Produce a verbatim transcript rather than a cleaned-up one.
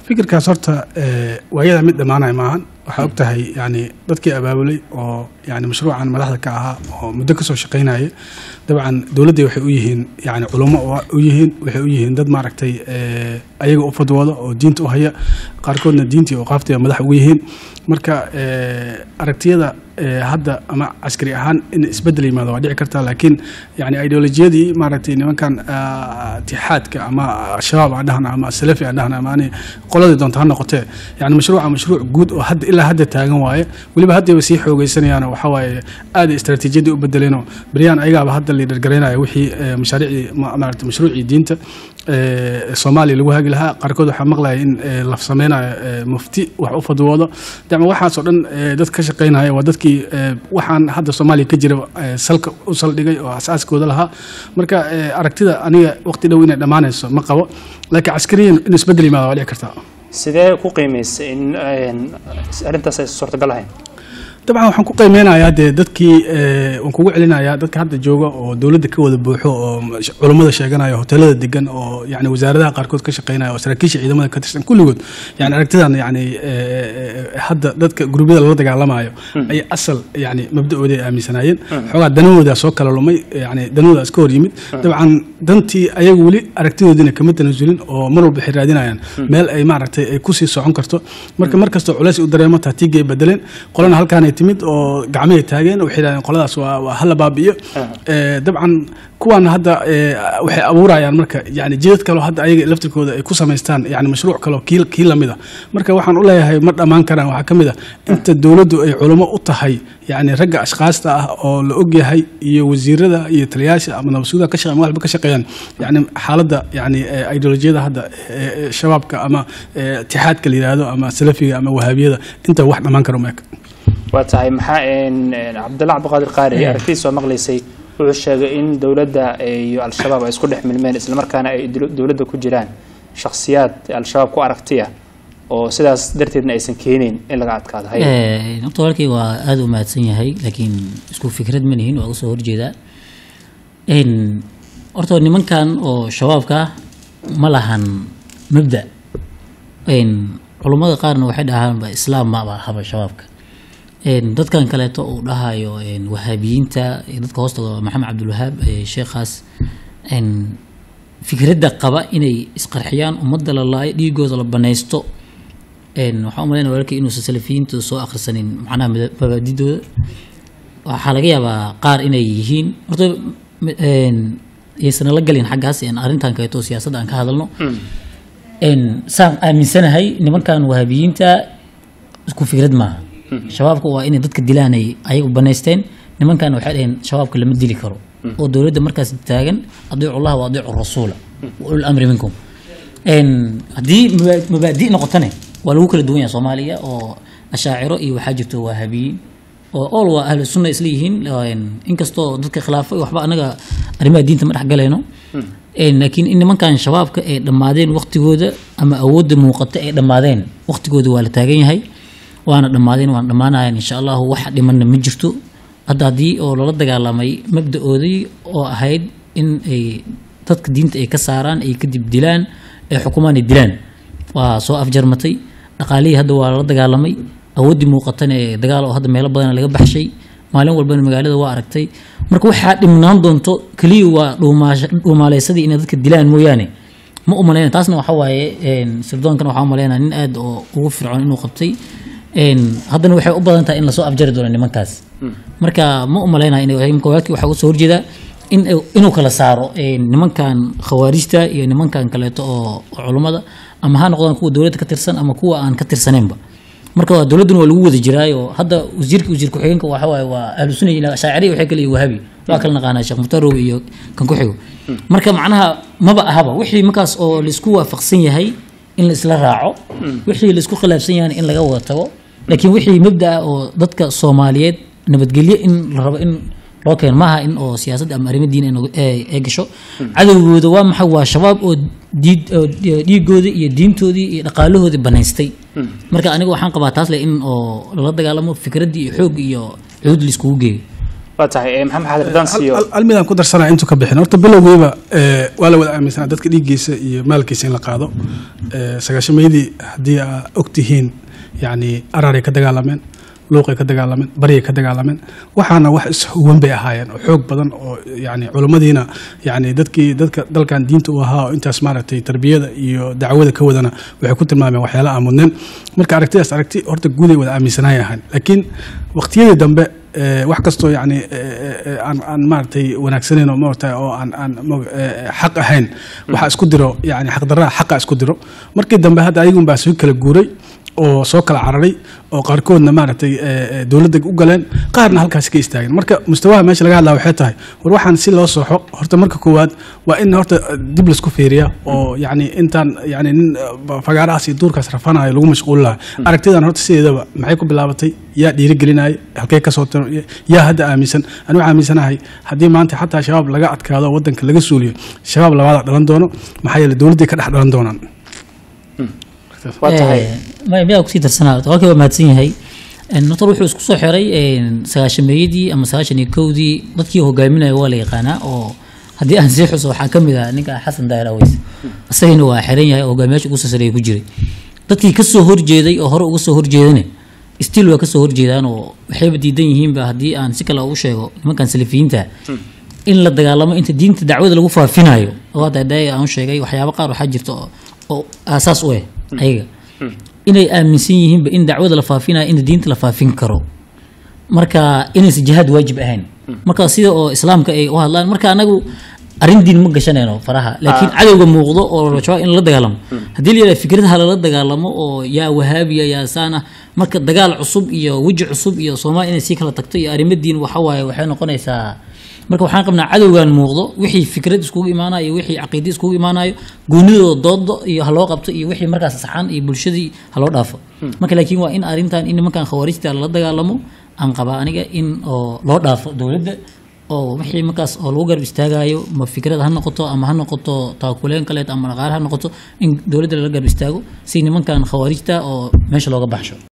فكر كاسرته وهي مد معنا معهن وحقتها يعني ضدك أبابلي أو يعني مشروع عن ملاحظة كعها ومدكسو شقينا هي طبعا دولتي وحيويهن يعني علماء ويهن وحيويهن ضد معركتي أيجو أفضل وضع ودينته هي قاركون دينتي وقافتي ملاح ويهن مركا أركتي هذا هذا أما عسكري أهان إن إسبدلي ماذا وديع كرتا لكن يعني أيديولوجيا دي معركتي إن كان اتحاد كأما شباب عندنا أما السلفي عندنا أما أنا قلنا دون تهنا قتة يعني مشروع مشروع جود وحد إلا هذا تاجن واي واللي بهذا يسيح وجيسني أنا وحواي هذه استراتيجية دي وبدلينه بريان أيجا بهذا اللي درجرينا وحي مشاريع معركة مشروع دينته الصومالي اللي هو هاجي لها قاركود حمقله إن لفصمينا مفتي وحوفد وضع دعم واحد صورن دت كشقينا هاي ودتك waxaan hadda Soomaaliya ka jira salka u saldhigay oo asaaskooda laha marka aragtida aniga waqti dhow inay dhamaanayso ma qabo laakiin askariin in isbedeli ma wali kartaa sidee ku qiimeysay in arintaas ay suurtagal ahayn طبعا waxaan ku qiimeynayaa dadkii aan kugu celinayaa dadka hadda jooga oo dawladda ka wada buuxo oo culimada sheeganaya hoteelada degan oo yani wasaaradaha qaarkood ka shaqeynaya oo saraakiisha ciidamada ka tirsan kulligood yani aragtidan yani hadda dadka gurubyada la dagaalamayo ay asal yani mabda'ooda ay aaminsanayeen xogaa danahooda soo kala lumay yani danahooda iska hor yimid dabcan dantii ayagu wali aragtidoodina kama tanaasulin oo mar walba xiraadinayaan meel ay maaragtay ay ku sii socon karto marka markasta culays u dareemo taatiga ay bedeleen qolana halkaan timid oo gacmaha taageen oo xiraan qoladaas waa hal baabiyo ee dabcan kuwan hadda waxay abuurayaan marka yani jidad kale hadda ayaga laftirkooda ay ku sameystaan yani mashruuc kale kiil kiil lamida marka waxaan u leeyahay ma dhamaan karaan waxa kamid ah inta dawladdu ay culimo u tahay yani ragga ashqaasta ah oo la og yahay iyo wasiirada iyo taliyaasha ama nabsuuda ka shaqeeyaan waxba ka shaqeeyaan yani xaaladda yani ideolojiyada hadda shabaabka ama itihaadka liiraado ama salafiga ama wahabiyada inta wax dhamaan karo ma وتعي محا إن عبد الله عبد القادر قاري أركيس ومغليسي وعشاق إن دولة الشباب يسكن من المال إسلام كان دولة كجيران شخصيات الشباب كأركتية وسداس درتنا إسن كينين إلا قاعد كذا هاي. إيه نقطة لك وهذا ما تسني هاي لكن اسكو فكرة منهن وأصور جدا إن أرتو إن من كان أو شباب كا ملهن مبدأ إن علماء قارن واحد أهم بإسلام ما بحب الشباب كا إن دت كان كلاته ولها يو إن وهابيين تا دت كوست محمد عبد الوهاب شيخ خاص إن فكرة دقة إني إسقرحيان ومدل الله يجوز لبنايستو إن وحوملنا ولك إنه سلفيين تسوء آخر سنين معنا مبادئ وحلاقيها بقار إني يهين مرتب إن يسنا لقلين حق هسي إن أرنتان كيتو سياسة عن كهذا إن سام من سنة هاي إن من كان وهابيين تا اسكو فكرة ما شبابك waa in dadka dilaanay ayagu baneysteen nimankan waxay dhaheen shabaabka lama dili karo oo dawladda markaas taagan adiic Allah wa adiic rasuula wa ul amri minkum in hadii mabaadi' noqotane waa lagu kala duwan yahay Soomaaliya oo ashaaciro iyo waxa jirto wahabiin oo all waa ahlu sunna islihiin in kasto dadka khilaafay waxba anaga arimaha diinta ma dhaxgalayno in laakiin in nimankan shabaabka ay dhamaadeen waqtigooda ama awood muuqata ay dhamaadeen waqtigooda waa la taagan yahay وانا دمادين وانا دماناين ان شاء الله واحد لمن ما جرتو هدا دي oo lala dagaalamay mabda'oodii oo ahayd in ay dadka diinta ay ka saaraan ay kadib dilaan ay xukuumaani dilaan waa soo afjarmatay dhaqaalihii hadda waa lala dagaalamay awoodii muuqatan ee dagaal oo hadda meelo badan laga baxshay maalin walba magaalada waa aragtay marka waxa dhimnaan doonto kaliya waa dhuumaaleysadii in dadka dilaan mooyaane ma u maleeyaan taasna waxa waaye een sirdoonkan waxa u maleeyaan in aad oo ugu fircoon inuu qabtay إن هذا نوحي أبدا أنت إن لسوا أفجر دون النمان كاس مركا مؤملنا إنه هي مكواكي وحاول صور جدا إن إنه كلا سارو إن نمان كان خوارجتا يعني نمان كان كلا تو علماء أما هنقول نكو دولة كترسن أما كوا عن كترسنين با مركا دولة دون الوجود الجراي وهذا وزير وزير كحين كوا حوا وأهل السنة إلى شاعري وحكي وهابي وأكلنا قانا شيخ مطرو إيو كان كحيو مركا معناها ما بقى هبا وحي مكاس أو لسكوا فقسية هي إن الإسلام راعو وحي لسكوا خلاف سيان إن لجوا توا لكن وحي مبدأ أو ضدك الصوماليات نبتقلي إن الرب إن لكن معها إن أو سياسة أمريكا الدين إنه إيجشوا عدو دوام حوا شباب أو ديد دي جودي يدين تودي نقالوه ذي بنيستي مركا أنا جو حنق بعتاس لإن أو لرد قالمو فكرة دي حوج يو عود لسكوجي واتاي محمد حضر دانسيو الميدان ku darsanaa intuu ka bixin horta bilowgiiba ee waa la wada aaminsanaa dadka dhigiisa iyo maalkiisa in la qaado ee sagaashameedii hadii aad ogtihiin yani araray ka dagaalameen luuqay ka dagaalameen bariye ka dagaalameen waxaana wax ishuwan bay ahaayeen oo xoog badan oo yani culimadiina yani dadkii dadka dalkan diinta u ahaa oo intaas maaragtay tarbiyada iyo dacwada ka wadana waxay ku tilmaameen waxyaalo aamudneen marka aragtidaas aragti horta guud ay wada aaminsanayaan laakiin waqtiyada dambe wax kasto yani aan aan maartay wanaagsaneen oo maartay oo aan aan xaq ahayn waxa isku diro yani xaq darra xaq isku diro markii dambe hadda ayagu baa soo kala guuray oo soo kala cararay oo qaarkoodna maartay dawladda u galeen qaarna halkaas ka istaageen marka mustawaha meesha laga hadlaa waxay tahay war waxaan si loo sooxo horta marka koowaad waa in horta dib la isku fiiriyo oo yani intaan yani fagaarahaas iyo duurkaas rafanayo lagu mashquulaa aragtidan horta sideedaba maxay ku bilaabatay yaa dhiiri gelinay halkay ka soo yaa hadda aaminsan anu aaminsanahay hadii maanta xataa shabaab laga adkaado wadanka laga suuliyo shabaab labaad dhalan doono maxay la dawladda ka dhex dhalan doonaan ما يبيع كثير سنة وكذا ما تسيني النطر وحوس كسر حري ساشة ميدي أما ساشة نيكودي ضدكي هو جاي منه ولا يقانا أو هدي أنزح وصو حكم إذا نك حسن داير أويس السين هو حرية أو جاي ماشي قصة سريع كجري ضدكي كسر هور جيدي أو هرو قصة هور جيدني استيل وكسر هور جيدان وحيب ديدين يهم بهدي أن سكلا أو شيء ما كان سلفين تا إن لا دجالما أنت دين تدعوة الوفاة فينايو هذا داي أو شيء جاي وحيا بقى وحجرته أو أساس وين أيوة inay aaminsan yihiin in dacwada la faafinayo in diinta la faafin karo marka inay jihaad waajib ahayn marka sida oo islaamka ay u hadlaan marka anagu arin diin ma gashanayno faraha laakiin cadawga muuqdo oo rajaa in la dagaalamo hadii la yiraahdo fikradaha la dagaalamo oo yaa wahaabiya yaa saana marka dagaal cusub iyo waji cusub iyo Soomaaliya inay si kala tagto iyo arimo diin waxa waaye waxay noqonaysaa marka waxaan qabnaa cadawgan muuqdo wixii fikrad isku iimaanayo wixii aqoonti isku iimaanayo goonidooda doodo iyo hal loo qabto iyo wixii markaas saxan iyo bulshadii hal loo dhaafo marka laakiin waa in arintan in nimankan khawaarijta la dagaalamo aan qaba aniga in oo loo dhaafo dawladda oo wixii markaas oo lagu garab istaagayo ma fikrad ha noqoto ama ha noqoto taakuleen kale ama qaar ha noqoto in dawladda la garab istaago si nimankan khawaarijta oo meesha looga baxsho